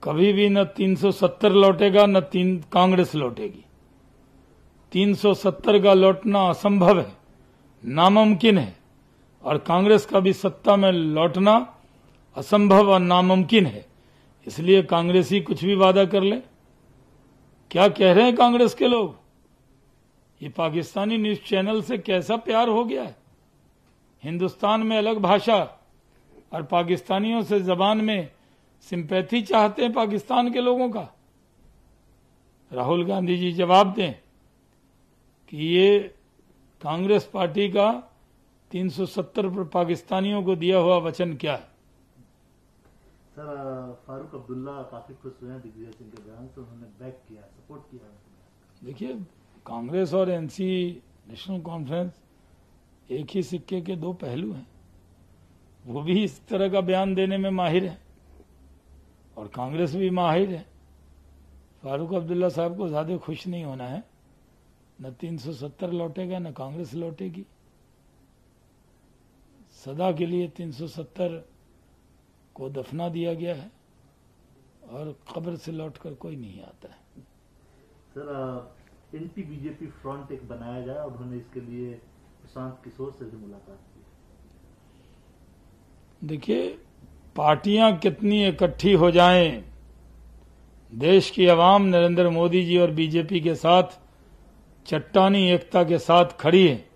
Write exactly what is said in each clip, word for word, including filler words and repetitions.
कभी भी न तीन सौ सत्तर लौटेगा न तीन कांग्रेस लौटेगी। तीन सौ सत्तर का लौटना असंभव है, नामुमकिन है, और कांग्रेस का भी सत्ता में लौटना असंभव और नामुमकिन है। इसलिए कांग्रेसी कुछ भी वादा कर ले। क्या कह रहे हैं कांग्रेस के लोग? ये पाकिस्तानी न्यूज चैनल से कैसा प्यार हो गया है। हिंदुस्तान में अलग भाषा और पाकिस्तानियों से जबान में सिंपैथी चाहते हैं पाकिस्तान के लोगों का। राहुल गांधी जी जवाब दें कि ये कांग्रेस पार्टी का तीन सौ सत्तर पर पाकिस्तानियों को दिया हुआ वचन क्या है? सर, फारूक अब्दुल्ला काफी खुश हुए हैं दिग्विजय सिंह के बयान से, उन्होंने बैक किया, सपोर्ट किया। देखिए, कांग्रेस और एनसी नेशनल कॉन्फ्रेंस एक ही सिक्के के दो पहलू हैं। वो भी इस तरह का बयान देने में माहिर है और कांग्रेस भी माहिर है। फारूक अब्दुल्ला साहब को ज्यादा खुश नहीं होना है। न तीन सौ सत्तर लौटेगा न कांग्रेस लौटेगी। सदा के लिए तीन सौ सत्तर को दफना दिया गया है और कब्र से लौटकर कोई नहीं आता है। सर, एंटी बीजेपी फ्रंट एक बनाया जाए और उन्होंने इसके लिए प्रशांत किशोर से भी मुलाकात की। देखिए, पार्टियां कितनी इकट्ठी हो जाएं, देश की आवाम नरेंद्र मोदी जी और बीजेपी के साथ चट्टानी एकता के साथ खड़ी है।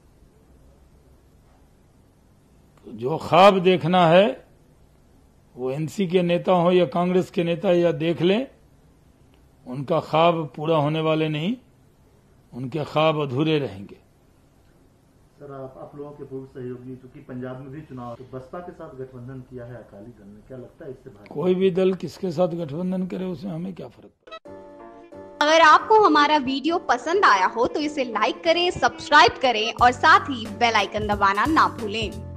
जो ख्वाब देखना है वो एनसी के नेता हो या कांग्रेस के नेता या देख लें, उनका ख्वाब पूरा होने वाले नहीं, उनके ख्वाब अधूरे रहेंगे। सर, आप, आप लोगों के पूर्व सहयोगी, क्योंकि पंजाब में भी चुनाव तो बसपा के साथ गठबंधन किया है अकाली दल ने, क्या लगता है इससे भाजपा? कोई भी दल किसके साथ गठबंधन करे उसमें हमें क्या फर्क पड़ता? अगर आपको हमारा वीडियो पसंद आया हो तो इसे लाइक करें, सब्सक्राइब करें और साथ ही बेल आइकन दबाना ना भूलें।